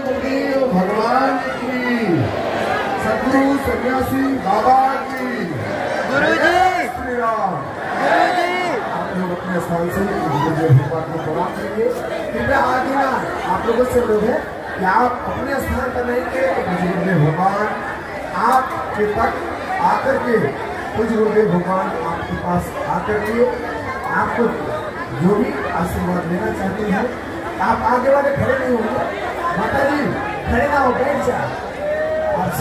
गुरुदेव भगवान की, सदगुरु सन्यासी बाबा की, गुरुजी श्री राम। आप लोग अपने स्थान से भगवान को प्रणाम करेंगे। कृपया आगे ना आप लोगों से अनुरोध है कि आप अपने स्थान पर रहेंगे तो गुरुदेव भगवान आपके तक आकर के, कुछ गुरुदेव भगवान आपके पास आकर के आपको जो भी आशीर्वाद लेना चाहते हैं, आप आगे वाले खड़े नहीं होंगे, माता जी खड़े ना हो, बैठ जाए आपसे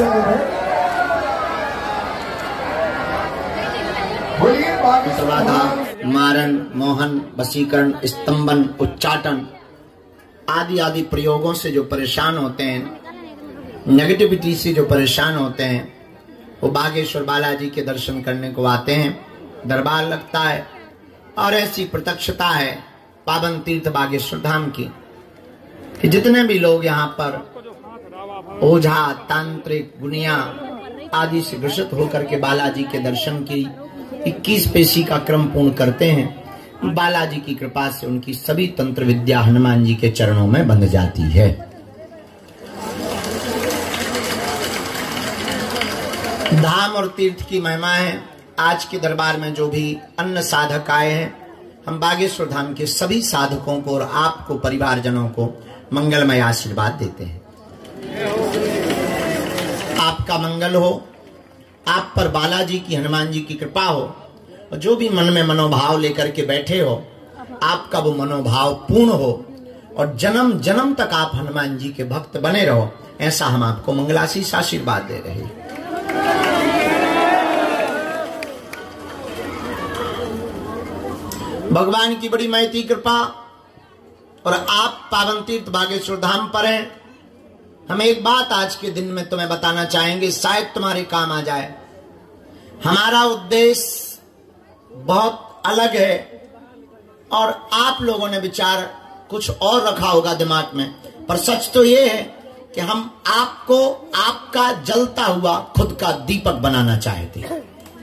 बोलिए। मारण, मोहन, वशीकरण, स्तंभन, उच्चाटन आदि आदि प्रयोगों से जो परेशान होते हैं, नेगेटिविटी से जो परेशान होते हैं, वो बागेश्वर बालाजी के दर्शन करने को आते हैं। दरबार लगता है और ऐसी प्रत्यक्षता है पावन तीर्थ बागेश्वर धाम की कि जितने भी लोग यहाँ पर ओझा, तांत्रिक, गुनिया आदि से ग्रसित होकर के बालाजी के दर्शन की 21 पेशी का क्रम पूर्ण करते हैं, बालाजी की कृपा से उनकी सभी तंत्र विद्या हनुमान जी के चरणों में बंध जाती है। धाम और तीर्थ की महिमा है। आज के दरबार में जो भी अन्य साधक आए हैं, हम बागेश्वर धाम के सभी साधकों को और आपको, परिवारजनों को मंगलमय आशीर्वाद देते हैं। आपका मंगल हो, आप पर बालाजी की, हनुमान जी की कृपा हो, और जो भी मन में मनोभाव लेकर के बैठे हो, आपका वो मनोभाव पूर्ण हो और जन्म जन्म तक आप हनुमान जी के भक्त बने रहो, ऐसा हम आपको मंगलाशीष आशीर्वाद दे रहे हैं। भगवान की बड़ी महती कृपा और आप पावन तीर्थ बागेश्वर धाम पर हैं। हम एक बात आज के दिन में तुम्हें बताना चाहेंगे, शायद तुम्हारे काम आ जाए। हमारा उद्देश्य बहुत अलग है और आप लोगों ने विचार कुछ और रखा होगा दिमाग में, पर सच तो ये है कि हम आपको आपका जलता हुआ खुद का दीपक बनाना चाहते हैं।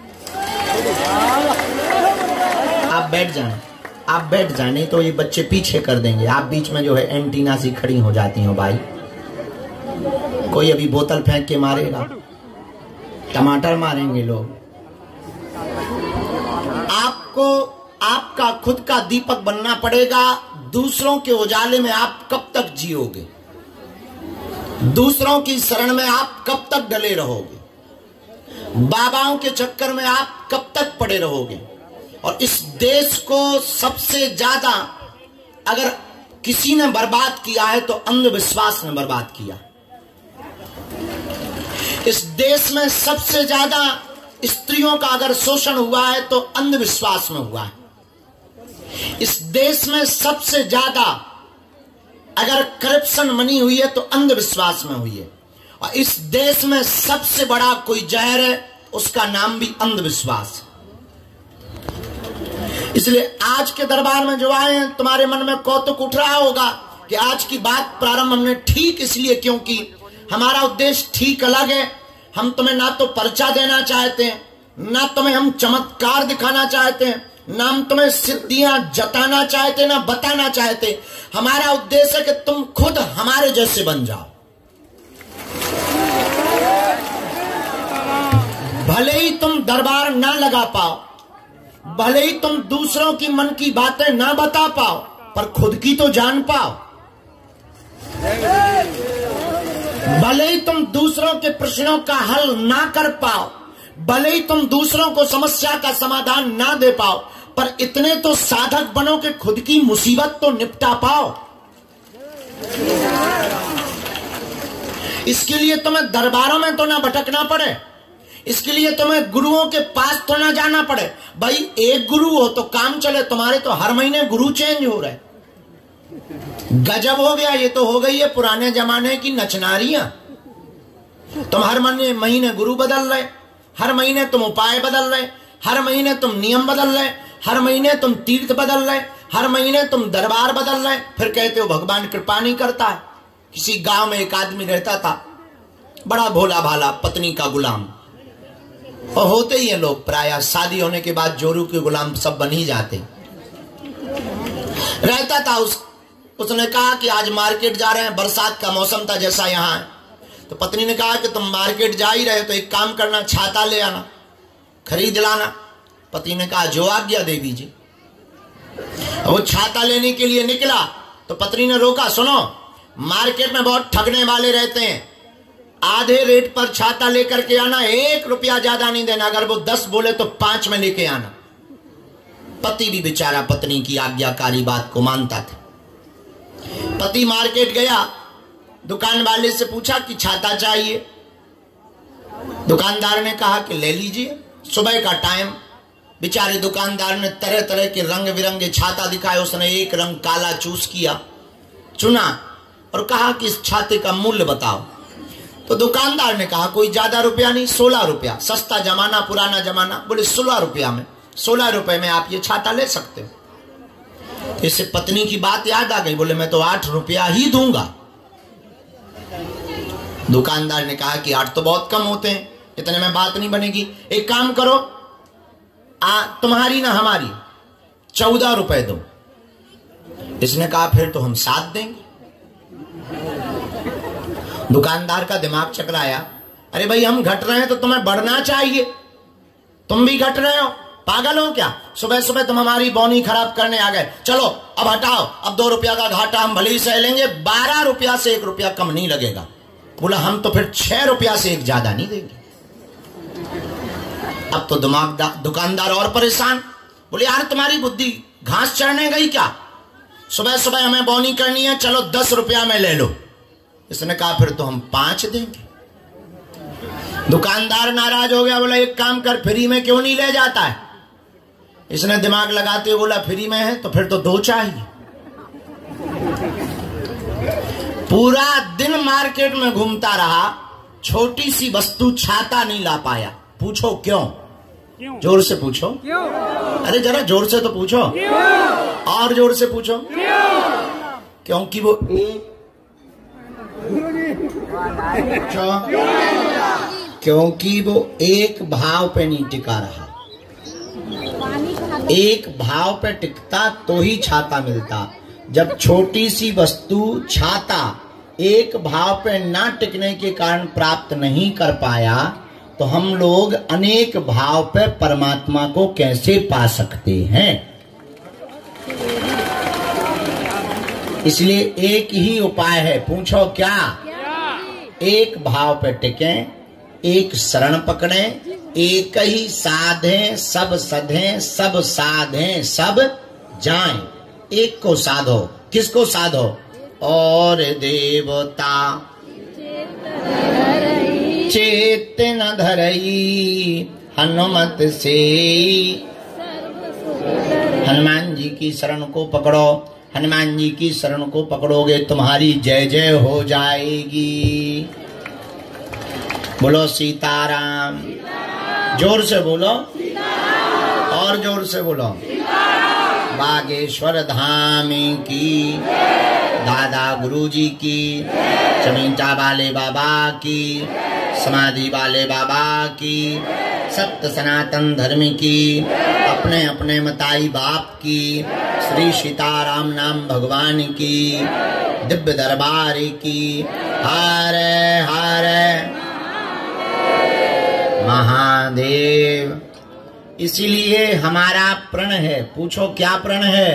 आप बैठ जाएं, आप बैठ जाएं, नहीं तो ये बच्चे पीछे कर देंगे। आप बीच में जो है एंटीना सी खड़ी हो जाती हो भाई। कोई अभी बोतल फेंक के मारेगा, टमाटर मारेंगे लोग। आपको आपका खुद का दीपक बनना पड़ेगा। दूसरों के उजाले में आप कब तक जियोगे? दूसरों की शरण में आप कब तक डले रहोगे? बाबाओं के चक्कर में आप कब तक पड़े रहोगे? और इस देश को सबसे ज्यादा अगर किसी ने बर्बाद किया है तो अंधविश्वास ने बर्बाद किया। इस देश में सबसे ज्यादा स्त्रियों का अगर शोषण हुआ है तो अंधविश्वास में हुआ है। इस देश में सबसे ज्यादा अगर करप्शन मनी हुई है तो अंधविश्वास में हुई है। और इस देश में सबसे बड़ा कोई जहर है, उसका नाम भी अंधविश्वास। इसलिए आज के दरबार में जो आए हैं, तुम्हारे मन में कौतुक उठ रहा होगा कि आज की बात प्रारंभ हमने ठीक इसलिए क्योंकि हमारा उद्देश्य ठीक अलग है। हम तुम्हें ना तो पर्चा देना चाहते हैं, ना तुम्हें हम चमत्कार दिखाना चाहते हैं, ना हम तुम्हें सिद्धियां जताना चाहते, ना बताना चाहते। हमारा उद्देश्य है कि तुम खुद हमारे जैसे बन जाओ। भले ही तुम दरबार ना लगा पाओ, भले ही तुम दूसरों की मन की बातें ना बता पाओ, पर खुद की तो जान पाओ। भले ही तुम दूसरों के प्रश्नों का हल ना कर पाओ, भले ही तुम दूसरों को समस्या का समाधान ना दे पाओ, पर इतने तो साधक बनो कि खुद की मुसीबत तो निपटा पाओ। इसके लिए तुम्हें दरबारों में तो ना भटकना पड़े, इसके लिए तुम्हें गुरुओं के पास तो ना जाना पड़े। भाई एक गुरु हो तो काम चले, तुम्हारे तो हर महीने गुरु चेंज हो रहे। गजब हो गया, ये तो हो गई है पुराने जमाने की नचनारियां। तुम हर महीने गुरु बदल रहे, हर महीने तुम उपाय बदल रहे, हर महीने तुम नियम बदल रहे, हर महीने तुम तीर्थ बदल रहे, हर महीने तुम दरबार बदल रहे। फिर कहते हो भगवान कृपा नहीं करता है। किसी गांव में एक आदमी रहता था, बड़ा भोला भाला, पत्नी का गुलाम। और होते ही हैं लोग, प्रायः शादी होने के बाद जोरू के गुलाम सब बन ही जाते। रहता था उस उसने कहा कि आज मार्केट जा रहे हैं, बरसात का मौसम था जैसा यहाँ है। तो पत्नी ने कहा कि तुम मार्केट जा ही रहे तो एक काम करना, छाता ले आना, खरीद लाना। पति ने कहा जो आज्ञा दे दीजिए। वो छाता लेने के लिए निकला तो पत्नी ने रोका, सुनो मार्केट में बहुत ठगने वाले रहते हैं, आधे रेट पर छाता लेकर के आना, 1 रुपया ज्यादा नहीं देना, अगर वो 10 बोले तो 5 में लेके आना। पति भी बेचारा पत्नी की आज्ञाकारी बात को मानता था। पति मार्केट गया, दुकान वाले से पूछा कि छाता चाहिए। दुकानदार ने कहा कि ले लीजिए। सुबह का टाइम, बेचारे दुकानदार ने तरह तरह के रंग बिरंगे छाता दिखाए। उसने एक रंग काला चूज किया, चुना और कहा कि इस छाते का मूल्य बताओ। तो दुकानदार ने कहा कोई ज्यादा रुपया नहीं, 16 रुपया, सस्ता जमाना, पुराना जमाना। बोले 16 रुपया में, 16 रुपए में आप ये छाता ले सकते हो। तो इससे पत्नी की बात याद आ गई। बोले मैं तो 8 रुपया ही दूंगा। दुकानदार ने कहा कि 8 तो बहुत कम होते हैं, इतने में बात नहीं बनेगी। एक काम करो, तुम्हारी ना हमारी 14 रुपए दो। इसने कहा फिर तो हम 7 देंगे। दुकानदार का दिमाग चकराया, अरे भाई हम घट रहे हैं तो तुम्हें बढ़ना चाहिए, तुम भी घट रहे हो, पागल हो क्या? सुबह सुबह तुम हमारी बौनी खराब करने आ गए। चलो अब हटाओ, अब 2 रुपया का घाटा हम भले ही सह लेंगे, 12 रुपया से 1 रुपया कम नहीं लगेगा। बोला हम तो फिर 6 रुपया से 1 ज्यादा नहीं देंगे। अब तो दुकानदार और परेशान। बोले यार तुम्हारी बुद्धि घास चढ़ने गई क्या? सुबह सुबह हमें बौनी करनी है, चलो 10 रुपया में ले लो। इसने कहा फिर तो हम 5 देंगे। दुकानदार नाराज हो गया, बोला एक काम कर, फ्री में क्यों नहीं ले जाता है? इसने दिमाग लगाते हुए बोला फ्री में है तो फिर तो 2 चाहिए। पूरा दिन मार्केट में घूमता रहा, छोटी सी वस्तु छाता नहीं ला पाया। पूछो क्यों? जोर से पूछो। अरे जरा जोर से तो पूछो, और जोर से पूछो। क्योंकि वो क्योंकि वो एक भाव पे नहीं टिका रहा। एक भाव पे टिकता तो ही छाता मिलता। जब छोटी सी वस्तु छाता एक भाव पे ना टिकने के कारण प्राप्त नहीं कर पाया, तो हम लोग अनेक भाव पे परमात्मा को कैसे पा सकते हैं? इसलिए एक ही उपाय है। पूछो क्या? एक भाव पे टिकें, एक शरण पकड़ें, एक ही साधें, सब सधें, सब साधें, सब जाएं। एक को साधो। किसको साधो? और देवता चेत न धरई हनुमत से। हनुमान जी की शरण को पकड़ो। हनुमान जी की शरण को पकड़ोगे तुम्हारी जय जय हो जाएगी। बोलो सीताराम। जोर से बोलो, और जोर से बोलो। बागेश्वर धाम की, दादा गुरुजी की, चमीटा वाले बाबा की, समाधि वाले बाबा की, सत्य सनातन धर्म की, अपने अपने मताई बाप की, श्री सीताराम नाम भगवान की, दिव्य दरबार की। हरे हरे महादेव। इसीलिए हमारा प्रण है। पूछो क्या प्रण है?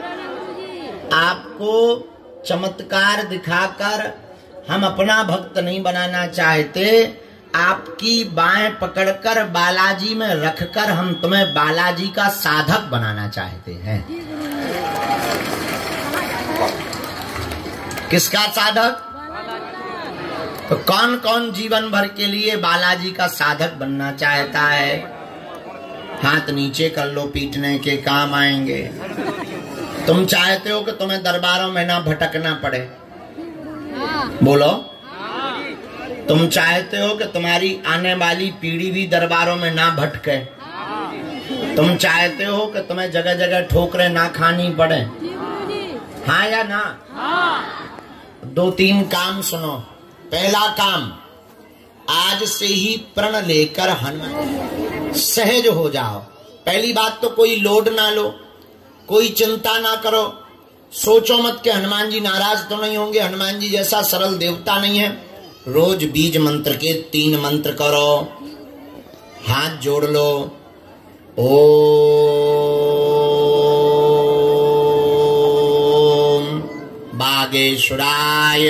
आपको चमत्कार दिखाकर हम अपना भक्त नहीं बनाना चाहते, आपकी बाहें पकड़कर बालाजी में रखकर हम तुम्हें बालाजी का साधक बनाना चाहते हैं। किसका साधक? तो कौन कौन जीवन भर के लिए बालाजी का साधक बनना चाहता है? हाथ नीचे कर लो, पीटने के काम आएंगे। तुम चाहते हो कि तुम्हें दरबारों में ना भटकना पड़े? बोलो। तुम चाहते हो कि तुम्हारी आने वाली पीढ़ी भी दरबारों में ना भटके? तुम चाहते हो कि तुम्हें जगह जगह ठोकरें ना खानी पड़े? हाँ या ना? 2-3 काम सुनो। पहला काम, आज से ही प्रण लेकर हनुमान सहज हो जाओ। पहली बात तो कोई लोड ना लो, कोई चिंता ना करो। सोचो मत के हनुमान जी नाराज तो नहीं होंगे। हनुमान जी जैसा सरल देवता नहीं है। रोज बीज मंत्र के 3 मंत्र करो, हाथ जोड़ लो। ओम बागेश्वराय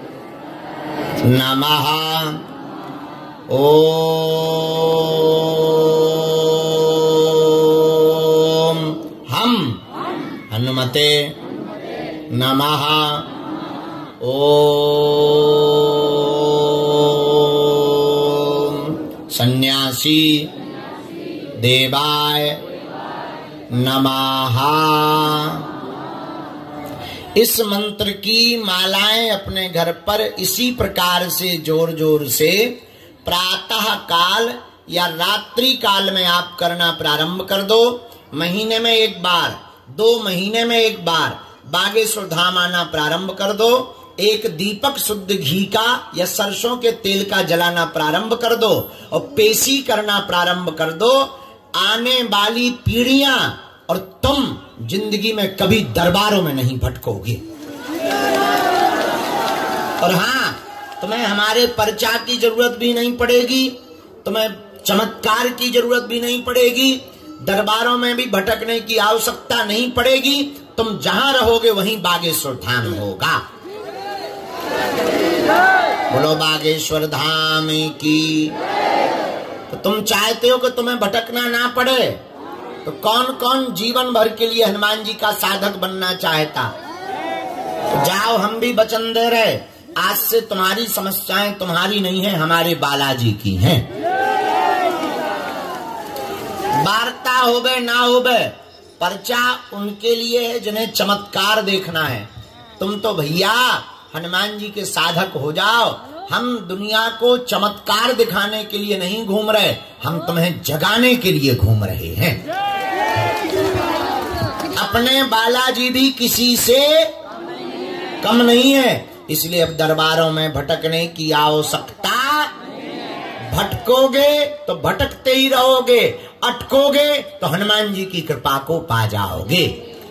नमः। ओम हम हनुमते नमः। ओम सन्यासी देवाय नमः। इस मंत्र की मालाएं अपने घर पर इसी प्रकार से जोर जोर से प्रातः काल या रात्रि काल में आप करना प्रारंभ कर दो। महीने में एक बार, 2 महीने में एक बार बागेश्वर धाम आना प्रारंभ कर दो। एक दीपक शुद्ध घी का या सरसों के तेल का जलाना प्रारंभ कर दो और पेशी करना प्रारंभ कर दो। आने वाली पीढ़ियां और तुम जिंदगी में कभी दरबारों में नहीं भटकोगे। और हाँ, तुम्हें हमारे पर्चा की जरूरत भी नहीं पड़ेगी, तुम्हें चमत्कार की जरूरत भी नहीं पड़ेगी, दरबारों में भी भटकने की आवश्यकता नहीं पड़ेगी। तुम जहां रहोगे वहीं बागेश्वर धाम होगा। बोलो बागेश्वर धाम की। तो तुम चाहते हो कि तुम्हें भटकना ना पड़े, तो कौन कौन जीवन भर के लिए हनुमान जी का साधक बनना चाहता? तो जाओ, हम भी वचन दे रहे, आज से तुम्हारी समस्याएं तुम्हारी नहीं है, हमारे बालाजी की हैं। वार्ता होवे ना होवे, पर्चा उनके लिए है जिन्हें चमत्कार देखना है। तुम तो भैया हनुमान जी के साधक हो जाओ। हम दुनिया को चमत्कार दिखाने के लिए नहीं घूम रहे, हम तुम्हें जगाने के लिए घूम रहे हैं। अपने बालाजी भी किसी से कम नहीं है, इसलिए अब दरबारों में भटकने की आवश्यकता। भटकोगे तो भटकते ही रहोगे, अटकोगे तो हनुमान जी की कृपा को पा जाओगे।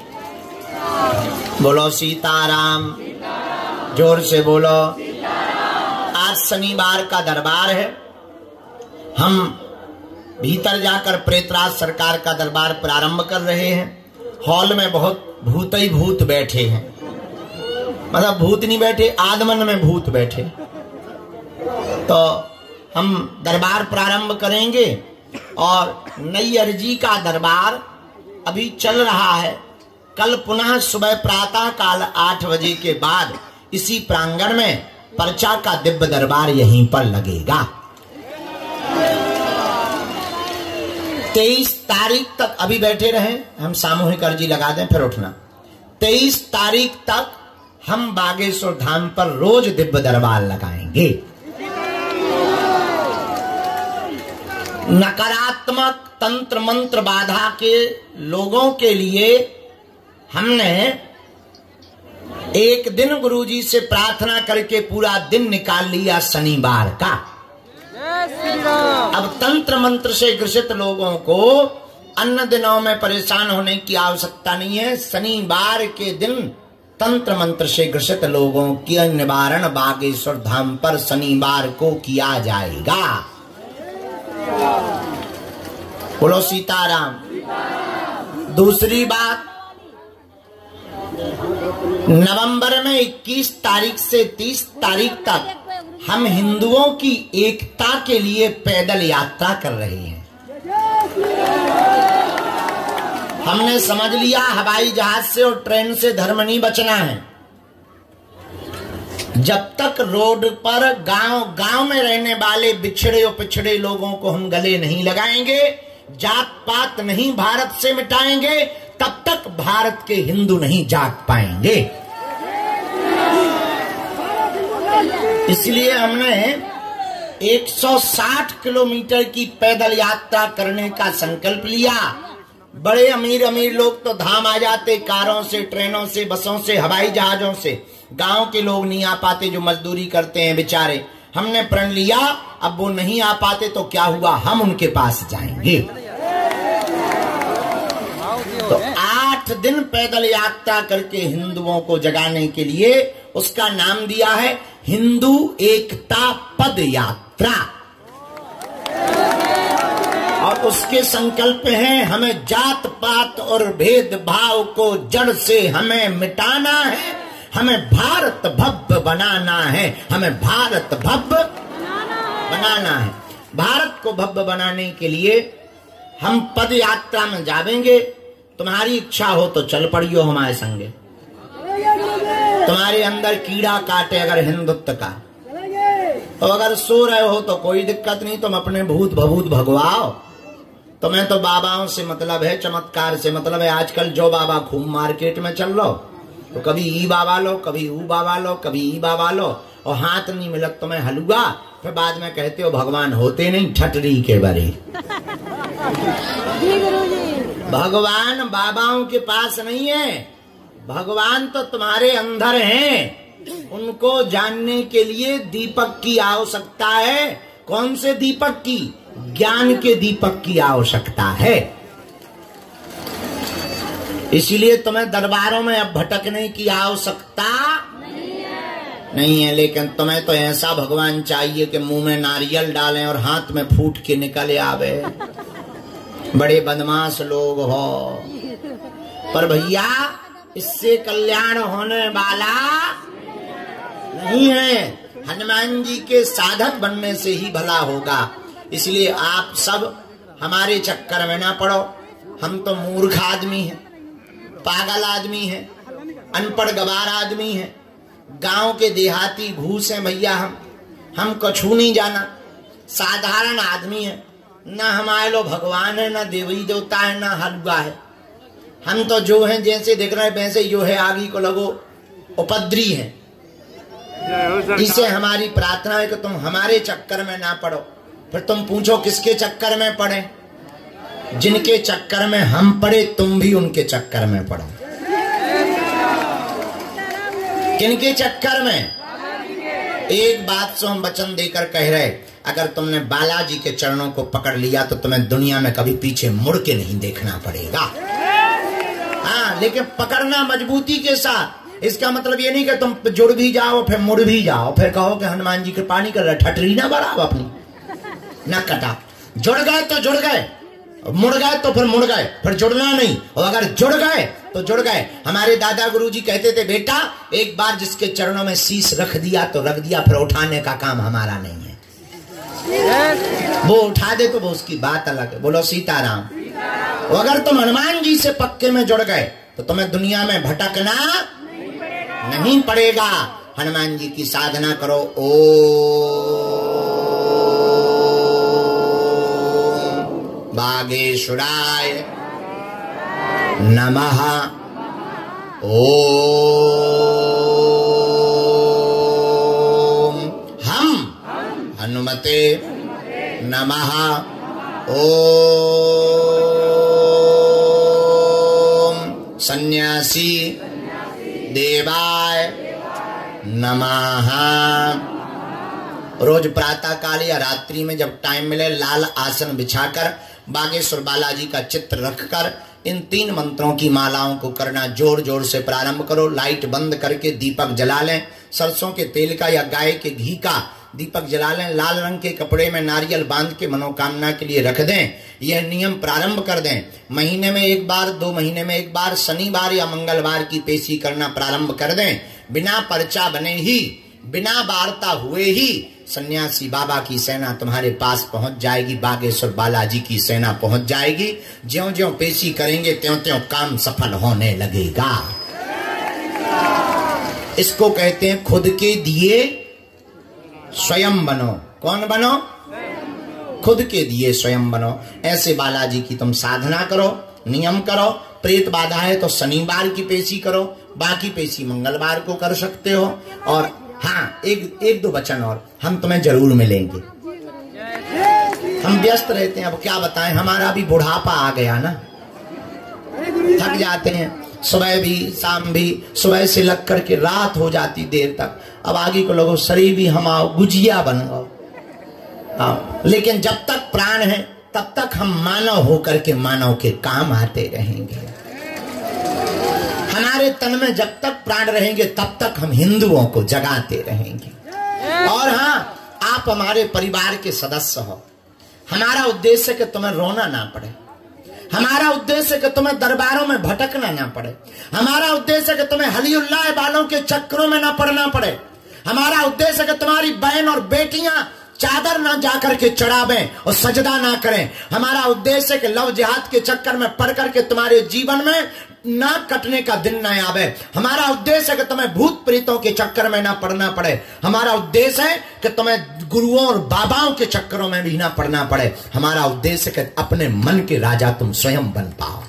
बोलो सीताराम, जोर से बोलो। आज शनिवार का दरबार है। हम भीतर जाकर प्रेतराज सरकार का दरबार प्रारंभ कर रहे हैं। हॉल में बहुत भूत ही भूत बैठे हैं, मतलब भूत नहीं बैठे, आदमन में भूत बैठे। तो हम दरबार प्रारंभ करेंगे और नई अर्जी का दरबार अभी चल रहा है। कल पुनः सुबह प्रातः काल 8 बजे के बाद इसी प्रांगण में पर्चा का दिव्य दरबार यहीं पर लगेगा। 23 तारीख तक अभी बैठे रहे, हम सामूहिक अर्जी लगा दें फिर उठना। 23 तारीख तक हम बागेश्वर धाम पर रोज दिव्य दरबार लगाएंगे। नकारात्मक तंत्र मंत्र बाधा के लोगों के लिए हमने एक दिन गुरुजी से प्रार्थना करके पूरा दिन निकाल लिया शनिवार का। अब तंत्र मंत्र से ग्रसित लोगों को अन्य दिनों में परेशान होने की आवश्यकता नहीं है। शनिवार के दिन तंत्र मंत्र से ग्रसित लोगों की निवारण बागेश्वर धाम पर शनिवार को किया जाएगा। बोलो सीताराम। दूसरी बात, नवंबर में 21 तारीख से 30 तारीख तक हम हिंदुओं की एकता के लिए पैदल यात्रा कर रहे हैं। हमने समझ लिया हवाई जहाज से और ट्रेन से धर्म नहीं बचना है। जब तक रोड पर गांव गांव में रहने वाले बिछड़े और पिछड़े लोगों को हम गले नहीं लगाएंगे, जात पात नहीं भारत से मिटाएंगे, तब तक भारत के हिंदू नहीं जाग पाएंगे। इसलिए हमने 160 किलोमीटर की पैदल यात्रा करने का संकल्प लिया। बड़े अमीर अमीर लोग तो धाम आ जाते, कारों से, ट्रेनों से, बसों से, हवाई जहाजों से। गांव के लोग नहीं आ पाते, जो मजदूरी करते हैं बेचारे। हमने प्रण लिया, अब वो नहीं आ पाते तो क्या हुआ, हम उनके पास जाएंगे। तो 8 8 दिन पैदल यात्रा करके हिंदुओं को जगाने के लिए उसका नाम दिया है हिंदू एकता पद यात्रा। और उसके संकल्प हैं हमें जात पात और भेदभाव को जड़ से हमें मिटाना है, हमें भारत भव्य बनाना है, हमें भारत भव्य बनाना है। भारत को भव्य बनाने के लिए हम पद यात्रा में जावेंगे। तुम्हारी इच्छा हो तो चल पड़ियो हमारे संगे। तुम्हारे अंदर कीड़ा काटे अगर हिंदुत्व का, तो अगर सो रहे हो तो कोई दिक्कत नहीं, तुम अपने भूत भभूत भगवाओ। तुम्हें तो बाबाओं से मतलब है, चमत्कार से मतलब है। आजकल जो बाबा खूब मार्केट में चल लो, तो कभी ई बाबा लो, कभी ऊ बाबा लो, कभी ई बाबा लो, और हाथ नहीं मिलत तुम्हें हलुआ, फिर बाद में कहते हो भगवान होते नहीं ठटरी के बरे। भगवान बाबाओं के पास नहीं है, भगवान तो तुम्हारे अंदर हैं। उनको जानने के लिए दीपक की आवश्यकता है। कौन से दीपक की? ज्ञान के दीपक की आवश्यकता है। इसीलिए तुम्हें दरबारों में अब भटकने की आवश्यकता नहीं है। लेकिन तुम्हें तो ऐसा भगवान चाहिए कि मुंह में नारियल डालें और हाथ में फूट के निकल आवे। बड़े बदमाश लोग हो, पर भैया इससे कल्याण होने वाला नहीं है। हनुमान जी के साधक बनने से ही भला होगा। इसलिए आप सब हमारे चक्कर में ना पड़ो। हम तो मूर्ख आदमी हैं, पागल आदमी हैं, अनपढ़ गवार आदमी हैं, गांव के देहाती घूस हैं भैया। हम कछु नहीं जाना, साधारण आदमी है। ना हमारे लो भगवान है, ना देवी देवता है, ना हलवा है। हम तो जो हैं जैसे दिख रहे हैं वैसे यो है, आगे को लगो उपद्री है। इससे हमारी प्रार्थना है कि तुम हमारे चक्कर में ना पड़ो। फिर तुम पूछो किसके चक्कर में पड़े? जिनके चक्कर में हम पड़े तुम भी उनके चक्कर में पड़ो। किनके चक्कर में? एक बात से हम वचन देकर कह रहे, अगर तुमने बालाजी के चरणों को पकड़ लिया तो तुम्हें दुनिया में कभी पीछे मुड़ के नहीं देखना पड़ेगा। हाँ, लेकिन पकड़ना मजबूती के साथ। इसका मतलब ये नहीं कि तुम जुड़ भी जाओ फिर मुड़ भी जाओ, फिर कहो कि हनुमान जी कृपा नहीं कर रहे, ठटरी ना बढ़ाओ अपनी, ना कटा। जुड़ गए तो जुड़ गए, मुड़ गए तो फिर मुड़ गए, फिर जुड़ना नहीं। और अगर जुड़ गए तो जुड़ गए। हमारे दादा गुरुजी कहते थे, बेटा एक बार जिसके चरणों में शीश रख दिया तो रख दिया, फिर उठाने का काम हमारा नहीं है। वो उठा दे तो वो उसकी बात अलग है। बोलो सीताराम। अगर तुम हनुमान जी से पक्के में जुड़ गए तो तुम्हें दुनिया में भटकना नहीं पड़ेगा। हनुमान जी की साधना करो। ओम बागेश्वराय नमः। ओम हम हनुमते नमः। ओम सन्यासी देवाय नमः। रोज प्रातः काल या रात्रि में जब टाइम मिले लाल आसन बिछाकर बागेश्वर बालाजी का चित्र रखकर इन 3 मंत्रों की मालाओं को करना जोर जोर से प्रारंभ करो। लाइट बंद करके दीपक जला लें। सरसों के तेल का या गाय के घी का दीपक जला लें। लाल रंग के कपड़े में नारियल बांध के मनोकामना के लिए रख दें। यह नियम प्रारंभ कर दें। महीने में एक बार, 2 महीने में एक बार, शनिवार या मंगलवार की पेशी करना प्रारंभ कर दें। बिना पर्चा बने ही, बिना वार्ता हुए ही सन्यासी बाबा की सेना तुम्हारे पास पहुंच जाएगी। बागेश्वर बालाजी की सेना पहुंच जाएगी। ज्यों ज्यों पेशी करेंगे त्यों त्यों काम सफल होने लगेगा। इसको कहते हैं खुद के दिए स्वयं बनो। कौन बनो? खुद के दिए स्वयं बनो। ऐसे बालाजी की तुम साधना करो, नियम करो। प्रेत बाधा है तो शनिवार की पेशी करो, बाकी पेशी मंगलवार को कर सकते हो। और हाँ, एक दो वचन और, हम तुम्हें जरूर मिलेंगे। हम व्यस्त रहते हैं, अब क्या बताएं, हमारा भी बुढ़ापा आ गया ना, थक जाते हैं। सुबह भी शाम भी, सुबह से लग करके रात हो जाती देर तक। अब आगे को लोगों शरीर भी हम आओ गुजिया बन गो। लेकिन जब तक प्राण है तब तक हम मानव होकर के मानव के काम आते रहेंगे। हमारे तन में जब तक प्राण रहेंगे तब तक हम हिंदुओं को जगाते रहेंगे। और हाँ, आप हमारे परिवार के सदस्य हो। हमारा उद्देश्य है कि तुम्हें रोना ना पड़े, हमारा उद्देश्य है कि तुम्हें दरबारों में भटकना ना पड़े, हमारा उद्देश्य है कि तुम्हें हलीउल्लाह वालों के चक्करों में ना पड़ना पड़े, हमारा उद्देश्य है कि तुम्हारी बहन और बेटियां चादर ना जाकर के चढ़ावें और सजदा ना करें। हमारा उद्देश्य है कि लव जिहाद के चक्कर में पड़ करके तुम्हारे जीवन में ना कटने का दिन ना आवे। हमारा उद्देश्य है कि तुम्हें भूत प्रेतों के चक्कर में ना पड़ना पड़े। हमारा उद्देश्य है कि तुम्हें गुरुओं और बाबाओं के चक्करों में भी ना पड़ना पड़े। हमारा उद्देश्य है कि अपने मन के राजा तुम स्वयं बन पाओ।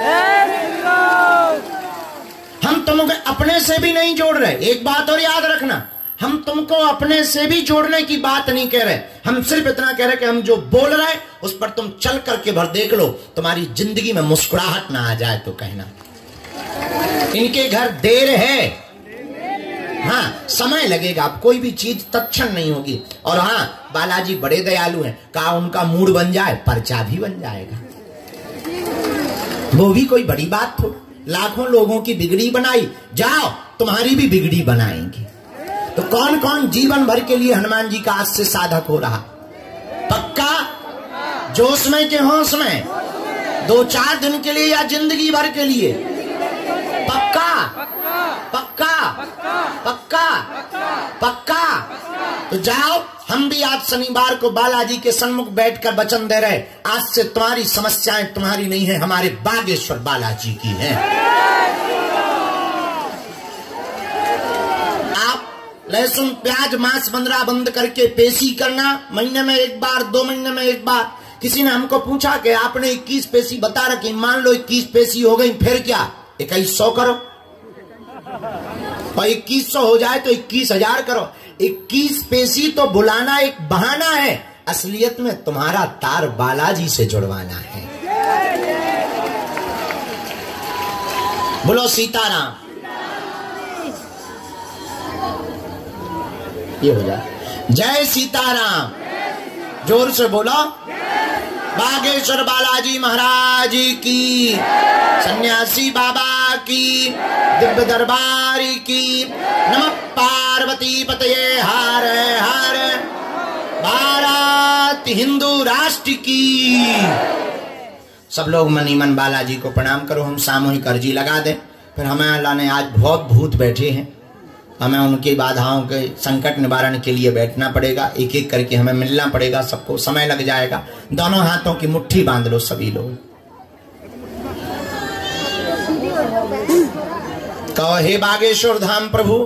हम तुमको अपने से भी नहीं जोड़ रहे। एक बात और याद रखना, हम तुमको अपने से भी जोड़ने की बात नहीं कह रहे। हम सिर्फ इतना कह रहे कि हम जो बोल रहे हैं उस पर तुम चल करके भर देख लो, तुम्हारी जिंदगी में मुस्कुराहट ना आ जाए तो कहना। इनके घर देर है, हाँ समय लगेगा, अब कोई भी चीज तत्क्षण नहीं होगी। और हाँ, बालाजी बड़े दयालु हैं, कहा उनका मूड बन जाए पर्चा भी बन जाएगा। वो भी कोई बड़ी बात थो, लाखों लोगों की बिगड़ी बनाई, जाओ तुम्हारी भी बिगड़ी बनाएंगे। तो कौन कौन जीवन भर के लिए हनुमान जी का आज से साधक हो रहा? पक्का? जोश में के होश में? 2-4 दिन के लिए या जिंदगी भर के लिए? पक्का पक्का पक्का पक्का। तो जाओ, हम भी आज शनिवार को बालाजी के सन्मुख बैठकर वचन दे रहे, आज से तुम्हारी समस्याएं तुम्हारी नहीं है, हमारे बागेश्वर बालाजी की हैं। लहसुन प्याज मांस बंदरा बंद करके पेशी करना, महीने में एक बार, 2 महीने में एक बार। किसी ने हमको पूछा कि आपने 21 पेशी बता रखी, मान लो 21 पेशी हो गई, फिर क्या 2100 करो, और 2100 हो जाए तो 21,000 करो। 21 पेशी तो बुलाना एक बहाना है, असलियत में तुम्हारा तार बालाजी से जुड़वाना है। बोलो सीताराम। ये हो जाए। जय सीताराम, जोर से बोलो। बागेश्वर बालाजी महाराज की, सन्यासी बाबा की, दिव्य दरबार की। नमः पार्वती पतये हर हर। भारत हिंदू राष्ट्र की। सब लोग मनी मन बालाजी को प्रणाम करो। हम सामूहिक अर्जी लगा दें, फिर हमें अल्लाह ने आज बहुत भूत बैठे हैं, हमें उनकी बाधाओं के संकट निवारण के लिए बैठना पड़ेगा, एक एक करके हमें मिलना पड़ेगा, सबको समय लग जाएगा। दोनों हाथों की मुट्ठी बांध लो सभी लोग, कहो हे बागेश्वर धाम प्रभु,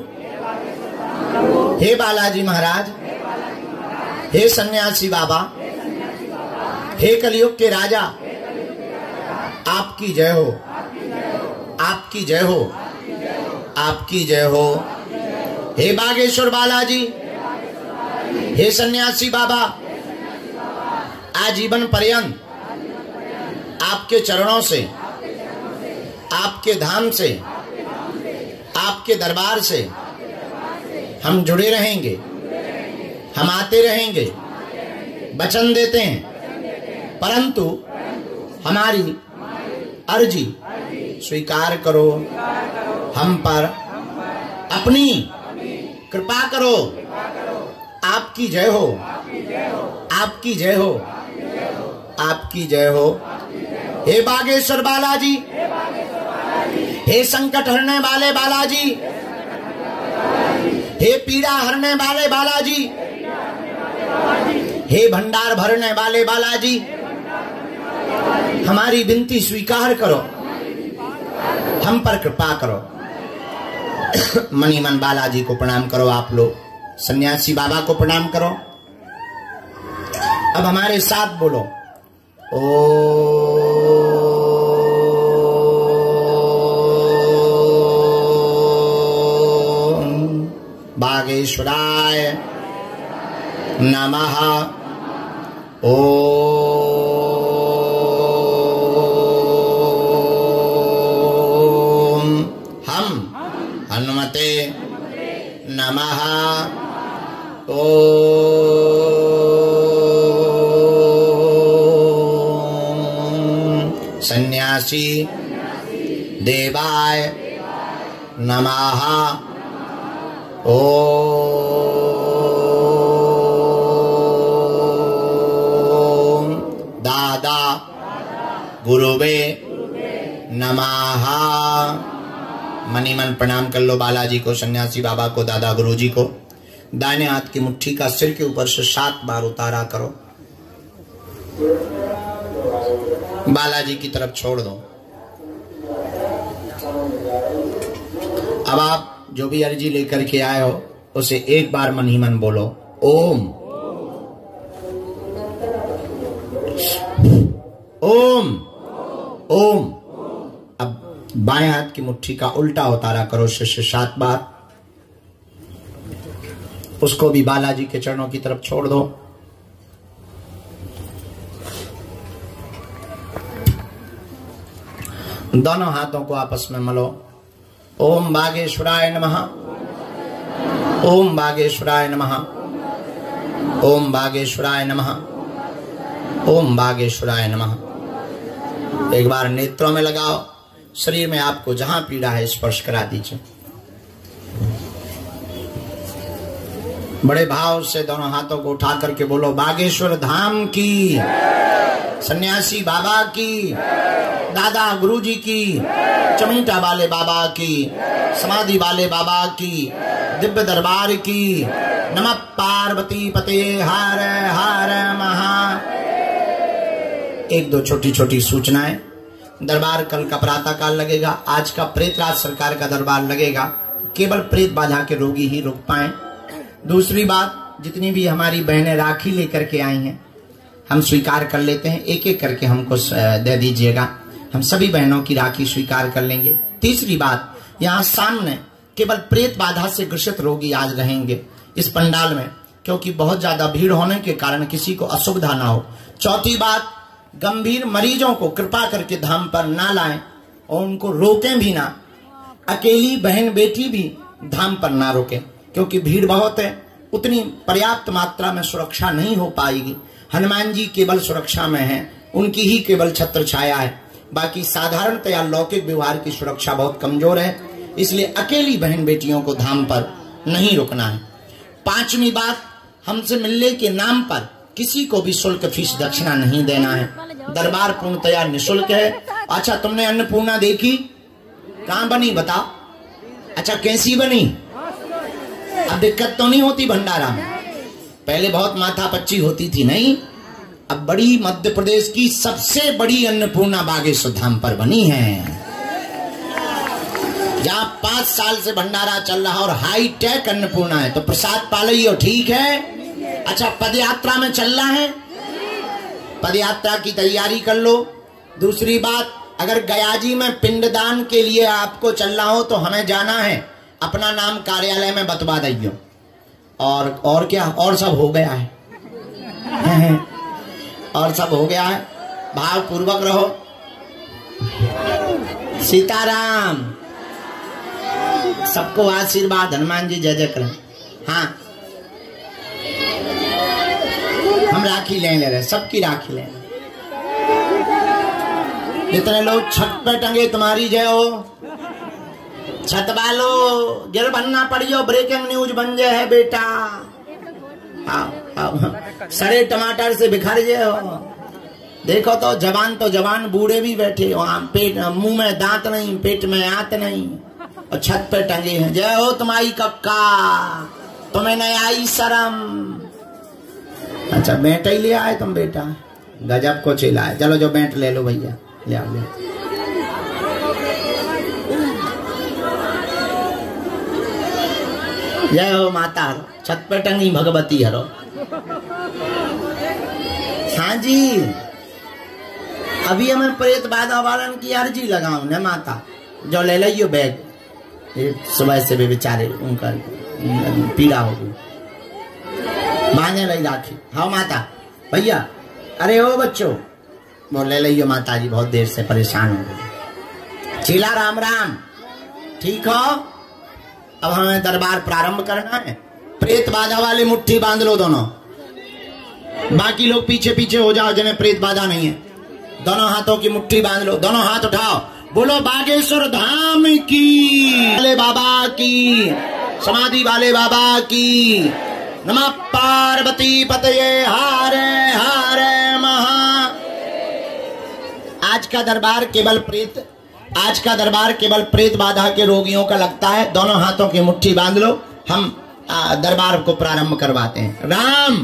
हे बालाजी महाराज, हे सन्यासी बाबा, हे कलयुग के राजा, आपकी जय हो, आपकी जय हो, आपकी जय हो। हे बागेश्वर बालाजी, हे सन्यासी बाबा, आजीवन पर्यंत आपके चरणों से, आपके धाम से, आपके दरबार से हम जुड़े रहेंगे, हम आते रहेंगे, वचन देते हैं। परंतु हमारी अर्जी स्वीकार करो, हम पर अपनी कृपा करो। आपकी जय हो, आपकी जय हो, आपकी जय हो। हे बागेश्वर बालाजी, हे संकट हरने वाले बालाजी, हे पीड़ा हरने वाले बालाजी, हे भंडार भरने वाले बालाजी, हमारी विनती स्वीकार करो, हम पर कृपा करो। मनी मन बालाजी को प्रणाम करो आप लोग, सन्यासी बाबा को प्रणाम करो। अब हमारे साथ बोलो, ओम बागेश्वराय नमः। ओम हम हनुमते नमः। ओम सन्यासी देवाय नमः। ओम दादा गुरुवे नमः। मनी मन प्रणाम कर लो बालाजी को, सन्यासी बाबा को, दादा गुरुजी को। दाहिने हाथ की मुट्ठी का सिर के ऊपर से 7 बार उतारा करो, बालाजी की तरफ छोड़ दो। अब आप जो भी अर्जी लेकर के आए हो उसे एक बार मन ही मन बोलो, ओम ओम ओम। अब बाएं हाथ की मुट्ठी का उल्टा उतारा करो से 7 बार, उसको भी बालाजी के चरणों की तरफ छोड़ दो। दोनों हाथों को आपस में मलो। ओम बागेश्वराय नमः, ओम बागेश्वराय नमः, ओम बागेश्वराय नमः, ओम बागेश्वराय नमः। एक बार नेत्रों में लगाओ, शरीर में आपको जहां पीड़ा है स्पर्श करा दीजिए। बड़े भाव से दोनों हाथों को उठा करके बोलो, बागेश्वर धाम की, सन्यासी बाबा की, दादा गुरुजी की, चमीटा वाले बाबा की, समाधि वाले बाबा की, दिव्य दरबार की। नमः पार्वती पते हर हर महा। 1-2 छोटी छोटी सूचनाएं। दरबार कल का प्रातः काल लगेगा। आज का प्रेतराज सरकार का दरबार लगेगा। केवल प्रेत बाधा के रोगी ही रुक पाए। दूसरी बात, जितनी भी हमारी बहनें राखी लेकर के आई हैं हम स्वीकार कर लेते हैं, एक एक करके हमको दे दीजिएगा, हम सभी बहनों की राखी स्वीकार कर लेंगे। तीसरी बात, यहाँ सामने केवल प्रेत बाधा से ग्रसित रोगी आज रहेंगे इस पंडाल में, क्योंकि बहुत ज्यादा भीड़ होने के कारण किसी को असुविधा ना हो। चौथी बात, गंभीर मरीजों को कृपा करके धाम पर ना लाएं और उनको रोकें भी ना। अकेली बहन बेटी भी धाम पर ना रोकें, क्योंकि भीड़ बहुत है, उतनी पर्याप्त मात्रा में सुरक्षा नहीं हो पाएगी। हनुमान जी केवल सुरक्षा में हैं, उनकी ही केवल छत्र छाया है, बाकी साधारणतया लौकिक व्यवहार की सुरक्षा बहुत कमजोर है, इसलिए अकेली बहन बेटियों को धाम पर नहीं रुकना है। 5वीं बात, हमसे मिलने के नाम पर किसी को भी शुल्क फीस दक्षिणा नहीं देना है। दरबार पूर्णतया निःशुल्क है। अच्छा, तुमने अन्नपूर्णा देखी? कहाँ बनी बताओ? अच्छा, कैसी बनी? अब दिक्कत तो नहीं होती भंडारा में? पहले बहुत माथापच्ची होती थी, नहीं? अब बड़ी मध्य प्रदेश की सबसे बड़ी अन्नपूर्णा बागेश्वर धाम पर बनी है, जहाँ 5 साल से भंडारा चल रहा और हाई टेक अन्नपूर्णा है। तो प्रसाद पा ली हो, ठीक है। अच्छा, पदयात्रा में चलना है, पदयात्रा की तैयारी कर लो। दूसरी बात, अगर गयाजी में पिंडदान के लिए आपको चलना हो तो हमें जाना है, अपना नाम कार्यालय में बतवा दइयो। और क्या, और सब हो गया है और सब हो गया है। भाव पूर्वक रहो। सीताराम, सबको आशीर्वाद, हनुमान जी जय जय करें। हाँ, हम राखी ले रहे, सबकी राखी ले। जितने लोग छत पे टंगे तुम्हारी जय हो। छत वालो गिर बनना पड़ियो, ब्रेकिंग न्यूज बन जाए है बेटा। सड़े टमाटर से बिखर जाए हो। देखो तो जवान बूढ़े भी बैठे वहां, पेट मुंह में दांत नहीं, पेट में आंत नहीं, और छत पे टंगे हैं। जय हो तुम्हारी कक्का, तुम्हें नहीं आई शर्म। अच्छा, बेटा ही ले आए तुम? बेटा गजब को चिल्लाए। चलो जो बेंट ले लो भैया, ले आओ ले। जय हो माता, छत पे टंगी भगवती हरो। हाँ जी, अभी हमें प्रेत बाधा वालन की अर्जी लगाऊ न माता, जो ले लियो बैग। सुबह से भी बेचारे उनका पीड़ा होगी, बांधने लगी राखी। हाँ माता, भैया, अरे ओ बच्चों, वो ले लियो माता जी, बहुत देर से परेशान हो गए। चीला राम राम, ठीक हो? अब हमें दरबार प्रारंभ करना है। प्रेत बाधा वाले मुट्ठी बांध लो दोनों, बाकी लोग पीछे पीछे हो जाओ जिन्हें प्रेत बाधा नहीं है। दोनों हाथों की मुट्ठी बांध लो, दोनों हाथ उठाओ बोलो बागेश्वर धाम की, वाले बाबा की, समाधि वाले बाबा की। नमः पार्वती पतये हारे हारे महा। आज का दरबार केवल प्रेत बाधा के रोगियों का लगता है। दोनों हाथों की मुट्ठी बांध लो, हम दरबार को प्रारंभ करवाते हैं। राम